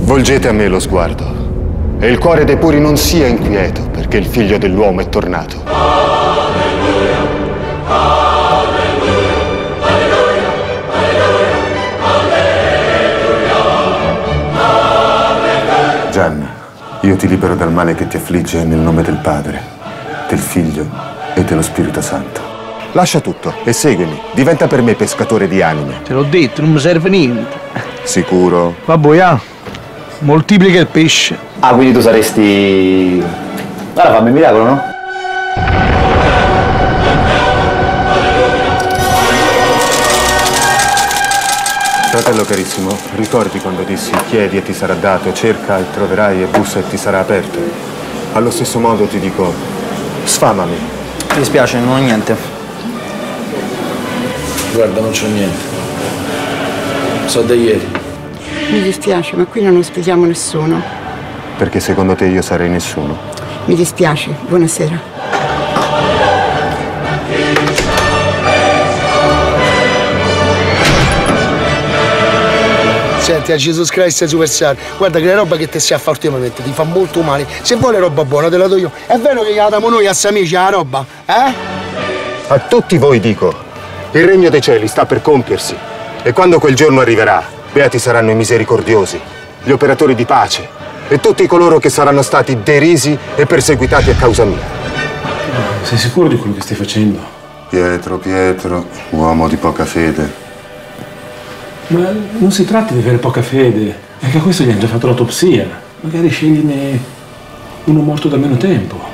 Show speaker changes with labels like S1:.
S1: Volgete a me lo sguardo, e il cuore dei puri non sia inquieto, perché il figlio dell'uomo è tornato. Alleluia, alleluia, alleluia, alleluia, alleluia. Gianna, io ti libero dal male che ti affligge nel nome del Padre, del Figlio e dello Spirito Santo. Lascia tutto e seguimi. Diventa per me pescatore di anime.
S2: Te l'ho detto, non mi serve niente.
S1: Sicuro?
S2: Vabbè, moltiplica il pesce.
S3: Ah, quindi tu saresti... Guarda, fammi il miracolo, no?
S1: Fratello carissimo, ricordi quando dissi chiedi e ti sarà dato, cerca e troverai e bussa e ti sarà aperto? Allo stesso modo ti dico, sfamami.
S3: Mi dispiace, non ho niente.
S4: Guarda, non c'ho niente. So da ieri.
S5: Mi dispiace, ma qui non ospitiamo nessuno.
S1: Perché secondo te io sarei nessuno?
S5: Mi dispiace, buonasera.
S6: Senti, a Jesus Christ Superstar, guarda che la roba che te si fa ultimamente ti fa molto male. Se vuole roba buona te la do io. È vero che gliela diamo noi a amici la roba, eh?
S1: A tutti voi dico, il regno dei cieli sta per compiersi e quando quel giorno arriverà, beati saranno i misericordiosi, gli operatori di pace e tutti coloro che saranno stati derisi e perseguitati a causa mia.
S4: Sei sicuro di quello che stai facendo?
S1: Pietro, Pietro, uomo di poca fede.
S4: Ma non si tratta di avere poca fede, è che a questo gli hanno già fatto l'autopsia. Magari scegliene uno morto da meno tempo.